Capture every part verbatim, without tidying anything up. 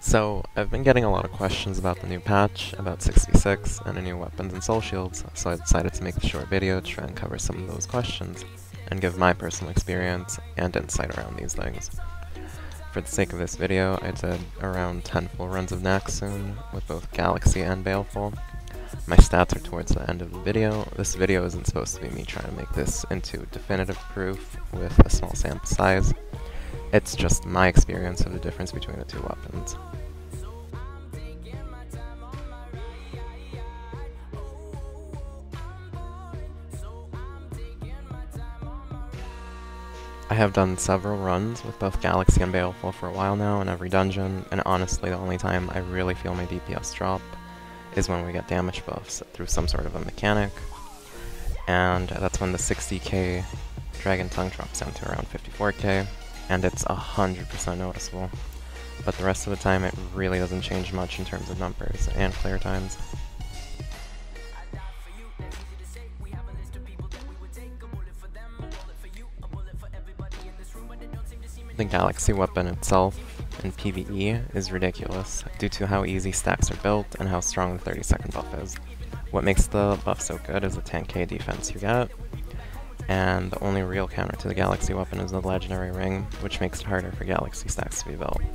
So, I've been getting a lot of questions about the new patch, about sixty-six, and the new weapons and soul shields, so I decided to make a short video to try and cover some of those questions, and give my personal experience and insight around these things. For the sake of this video, I did around ten full runs of Naksun, with both Galaxy and Baleful. My stats are towards the end of the video. This video isn't supposed to be me trying to make this into definitive proof with a small sample size. It's just my experience of the difference between the two weapons. I have done several runs with both Galaxy and Baleful for a while now in every dungeon, and honestly the only time I really feel my D P S drop is when we get damage buffs through some sort of a mechanic, and that's when the sixty K Dragon Tongue drops down to around fifty-four K, and it's one hundred percent noticeable. But the rest of the time it really doesn't change much in terms of numbers and clear times. The Galaxy weapon itself, in PvE, is ridiculous, due to how easy stacks are built and how strong the thirty second buff is. What makes the buff so good is the ten K defense you get, and the only real counter to the Galaxy weapon is the legendary ring, which makes it harder for Galaxy stacks to be built.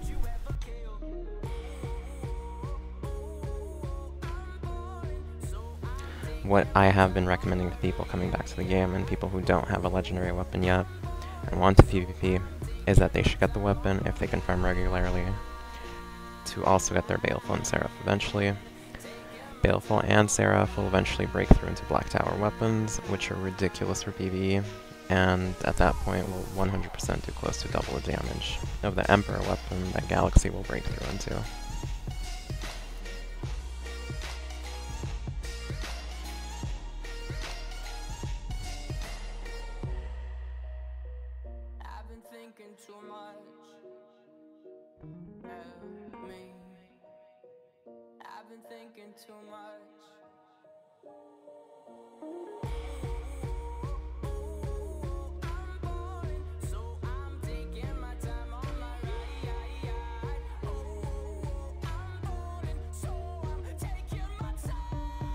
What I have been recommending to people coming back to the game and people who don't have a legendary weapon yet and want to PvP is that they should get the weapon if they can farm regularly, to also get their Baleful and Seraph eventually. Baleful and Seraph will eventually break through into Black Tower weapons, which are ridiculous for PvE, and at that point will one hundred percent do close to double the damage of the Emperor weapon that Galaxy will break through into. Too much. Help me. I've been thinking too much. I'm boring, so I'm taking my time on my ride. Oh, I'm boring, so I'm taking my time.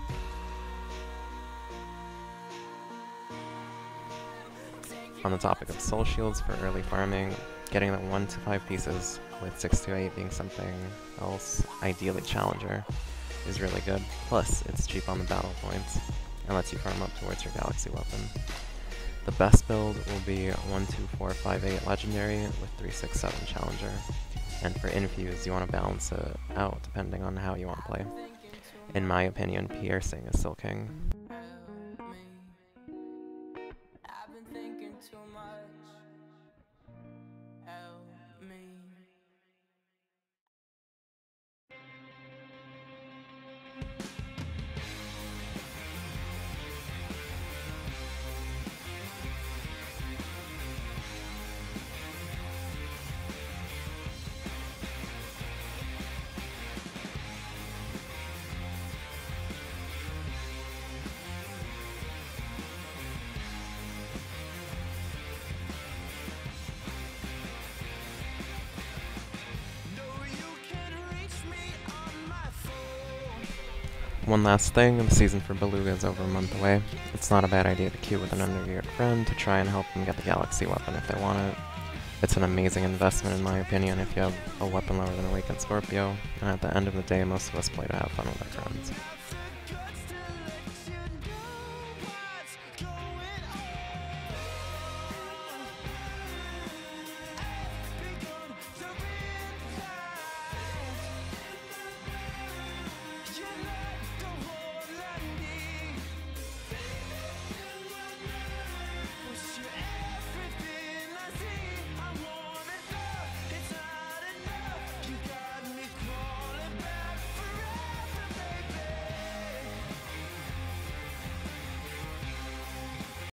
On the topic of soul shields for early farming, getting the one to five pieces, with six to eight being something else, ideally challenger, is really good. Plus, it's cheap on the battle points, and lets you farm up towards your Galaxy weapon. The best build will be one two four five eight legendary with three six seven challenger, and for infuse you want to balance it out depending on how you want to play. In my opinion, piercing is still king. Too much. Help me. One last thing, the season for Beluga is over a month away. It's not a bad idea to queue with an undergeared friend to try and help them get the Galaxy weapon if they want it. It's an amazing investment in my opinion if you have a weapon lower than Awakened Scorpio, and at the end of the day most of us play to have fun with our friends.